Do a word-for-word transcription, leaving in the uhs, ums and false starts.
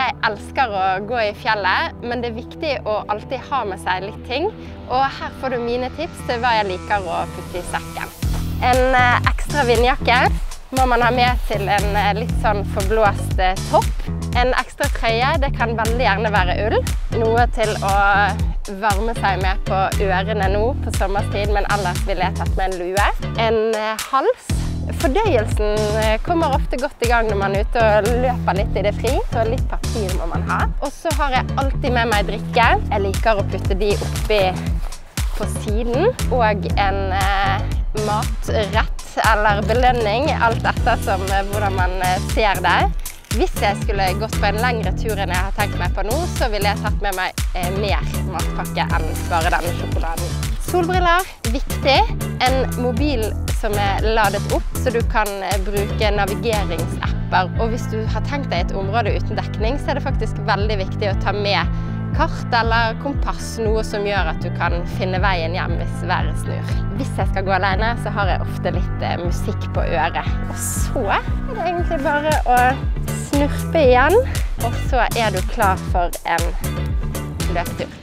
Jeg elsker å gå i fjellet, men det er viktig å alltid ha med seg litt ting. Og her får du mine tips til hva jeg liker å putte i sekken. En ekstra vindjakke må man ha med til en litt sånn forblåst topp. En ekstra trøye, det kan veldig gjerne være ull. Noe til å varme seg med på ørene nå på sommerstid, men ellers ville jeg tatt med en lue. En hals. Fordøyelsen kommer ofte godt i gang når man er ute og løper litt i det fri, så litt papir må man ha. Og så har jeg alltid med meg drikke. Jeg liker å putte de oppi på siden, og en eh, matrett eller belønning, alt etter som hvordan man ser det. Hvis jeg skulle gått på en lengre tur enn jeg har tenkt meg på nå, så ville jeg tatt med meg eh, mer matpakke enn bare denne sjokoladen. Solbriller, viktig. En mobil som er ladet opp, så du kan bruke navigeringsapper. Og hvis du har tenkt deg et område uten dekning, så er det faktisk veldig viktig å ta med kart eller kompass, noe som gjør at du kan finne veien hjem hvis været snur. Hvis jeg skal gå alene, så har jeg ofte litt eh, musikk på øret. Og så er det egentlig bare å snurpe igjen, og så er du klar for en løpetur.